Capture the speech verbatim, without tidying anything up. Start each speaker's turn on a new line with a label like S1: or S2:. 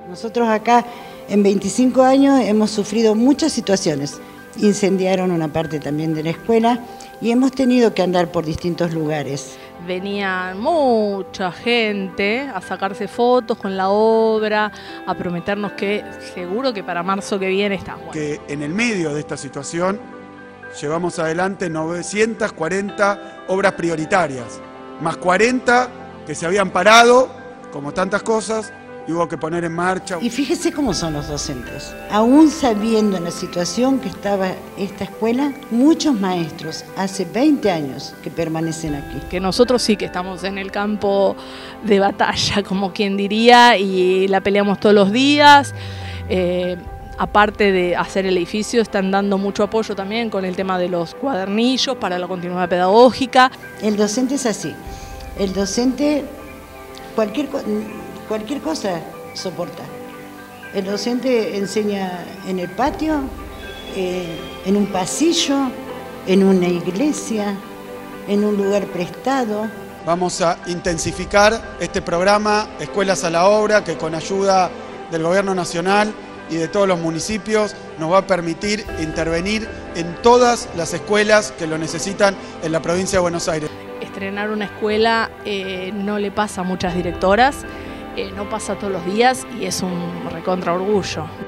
S1: Nosotros acá en veinticinco años hemos sufrido muchas situaciones. Incendiaron una parte también de la escuela y hemos tenido que andar por distintos lugares.
S2: Venía mucha gente a sacarse fotos con la obra, a prometernos que seguro que para marzo que viene está bueno.
S3: Que en el medio de esta situación llevamos adelante novecientas cuarenta obras prioritarias, más cuarenta que se habían parado, como tantas cosas, y hubo que poner en marcha.
S1: Y fíjese cómo son los docentes. Aún sabiendo en la situación que estaba esta escuela, muchos maestros hace veinte años que permanecen aquí.
S2: Que nosotros sí que estamos en el campo de batalla, como quien diría, y la peleamos todos los días. Eh, aparte de hacer el edificio, están dando mucho apoyo también con el tema de los cuadernillos para la continuidad pedagógica.
S1: El docente es así. El docente, cualquier cosa... Cualquier cosa soporta. El docente enseña en el patio, eh, en un pasillo, en una iglesia, en un lugar prestado.
S3: Vamos a intensificar este programa Escuelas a la Obra, que con ayuda del Gobierno Nacional y de todos los municipios nos va a permitir intervenir en todas las escuelas que lo necesitan en la provincia de Buenos Aires.
S2: Estrenar una escuela eh, no le pasa a muchas directoras. Eh, no pasa todos los días y es un recontra orgullo.